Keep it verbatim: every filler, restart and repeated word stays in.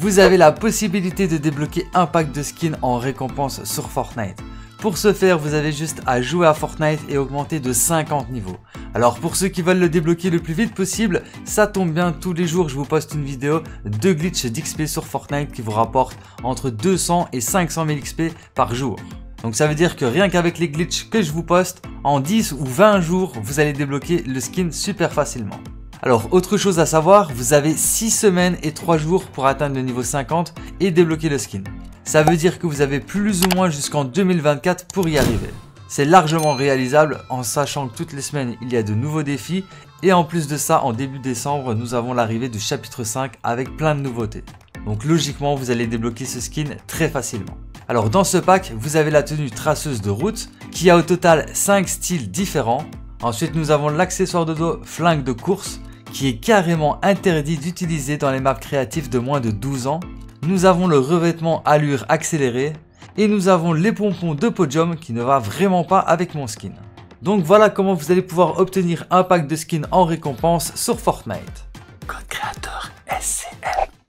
vous avez la possibilité de débloquer un pack de skins en récompense sur Fortnite. Pour ce faire, vous avez juste à jouer à Fortnite et augmenter de cinquante niveaux. Alors pour ceux qui veulent le débloquer le plus vite possible, ça tombe bien, tous les jours je vous poste une vidéo de glitch d'X P sur Fortnite qui vous rapporte entre deux cents et cinq cent mille X P par jour. Donc ça veut dire que rien qu'avec les glitches que je vous poste, en dix ou vingt jours, vous allez débloquer le skin super facilement. Alors autre chose à savoir, vous avez six semaines et trois jours pour atteindre le niveau cinquante et débloquer le skin. Ça veut dire que vous avez plus ou moins jusqu'en deux mille vingt-quatre pour y arriver. C'est largement réalisable en sachant que toutes les semaines il y a de nouveaux défis et en plus de ça en début décembre nous avons l'arrivée du chapitre cinq avec plein de nouveautés. Donc logiquement vous allez débloquer ce skin très facilement. Alors dans ce pack vous avez la tenue traceuse de route qui a au total cinq styles différents. Ensuite nous avons l'accessoire de dos flingue de course qui est carrément interdit d'utiliser dans les maps créatives de moins de douze ans. Nous avons le revêtement allure accélérée et nous avons les pompons de podium qui ne va vraiment pas avec mon skin. Donc voilà comment vous allez pouvoir obtenir un pack de skins en récompense sur Fortnite. Code créateur S C M.